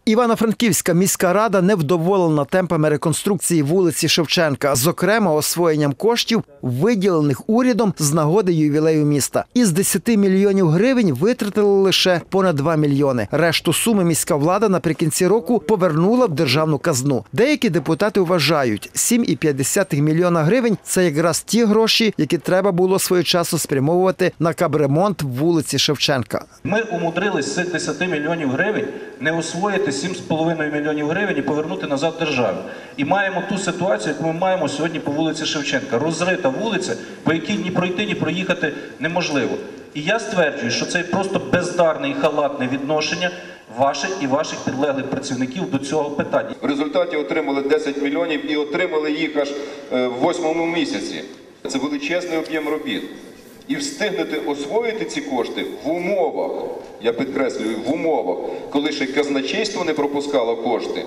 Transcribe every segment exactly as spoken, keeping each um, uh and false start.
Івано-Франківська міська рада невдоволена темпами реконструкції вулиці Шевченка, зокрема освоєнням коштів, виділених урядом з нагоди ювілею міста. Із десяти мільйонів гривень витратили лише понад два мільйони. Решту суми міська влада наприкінці року повернула в державну казну. Деякі депутати вважають, сім цілих п'ять десятих мільйона гривень – це якраз ті гроші, які треба було своєчасно спрямовувати на капремонт вулиці Шевченка. Ми умудрились з цих десяти мільйонів гривень не освоїти сім цілих п'ять десятих мільйонів гривень і повернути назад державі. І маємо ту ситуацію, яку ми маємо сьогодні по вулиці Шевченка. Розрита вулиця, по якій ні пройти, ні проїхати неможливо. І я стверджую, що це просто бездарне і халатне відношення ваших і ваших підлеглих працівників до цього питання. В результаті отримали десять мільйонів і отримали їх аж в восьмому місяці. Це величезний об'єм робіт. І встигнути освоїти ці кошти в умовах, я підкреслюю, в умовах, коли ще казначейство не пропускало кошти.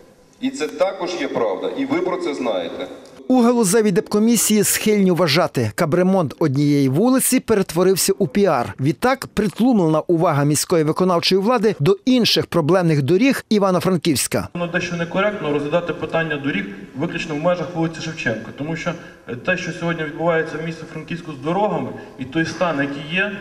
І це також є правда, і ви про це знаєте. У галузевій депкомісії схильні вважати, капремонт однієї вулиці перетворився у піар. Відтак, притлумлена увага міської виконавчої влади до інших проблемних доріг Івано-Франківська. Воно дещо некоректно розглядати питання доріг виключно в межах вулиці Шевченка, тому що те, що сьогодні відбувається в місті Франківську з дорогами, і той стан, який є,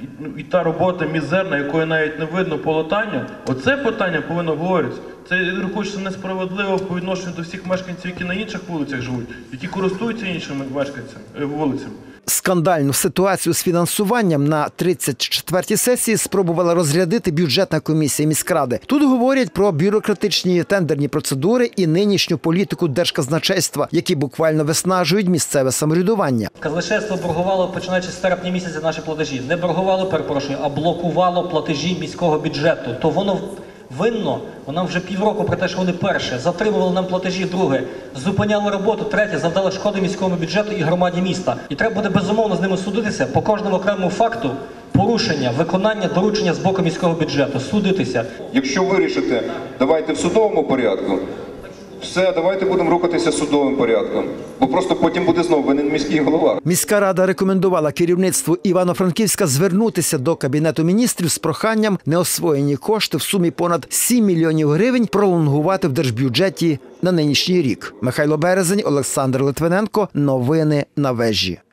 і та робота мізерна, якої навіть не видно по латанню, оце питання повинно говоритися. Це, я рахую, що несправедливо по відношенню до всіх мешканців, які на інших вулицях живуть, які користуються іншими мешканцями, вулицями. Скандальну ситуацію з фінансуванням на тридцять четвертій сесії спробувала розрядити бюджетна комісія міськради. Тут говорять про бюрократичні тендерні процедури і нинішню політику держказначейства, які буквально виснажують місцеве самоврядування. Казначейство боргувало, починаючи з серпня місяця, наші платежі. Не боргувало, перепрошую, а блокувало платежі міського бюджету. То воно винно, воно вже півроку про те, що вони перше, затримували нам платежі, друге, зупиняли роботу, третє, завдали шкоди міському бюджету і громаді міста. І треба буде безумовно з ними судитися по кожному окремому факту порушення, виконання доручення з боку міського бюджету, судитися. Якщо вирішите, давайте в судовому порядку, все, давайте будемо рухатися судовим порядком, бо просто потім буде знову винен міський голова. Міська рада рекомендувала керівництву Івано-Франківська звернутися до Кабінету міністрів з проханням неосвоєні кошти в сумі понад сім мільйонів гривень пролонгувати в держбюджеті на нинішній рік. Михайло Березень, Олександр Литвиненко. Новини на Вежі.